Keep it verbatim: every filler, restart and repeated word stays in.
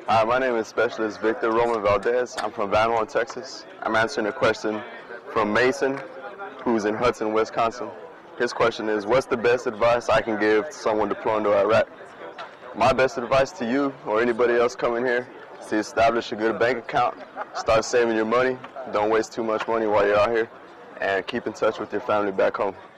Hi, my name is Specialist Victor Roman Valdez. I'm from Van Horn, Texas. I'm answering a question from Mason, who's in Hudson, Wisconsin. His question is, what's the best advice I can give to someone deploying to Iraq? My best advice to you or anybody else coming here is to establish a good bank account, start saving your money, don't waste too much money while you're out here, and keep in touch with your family back home.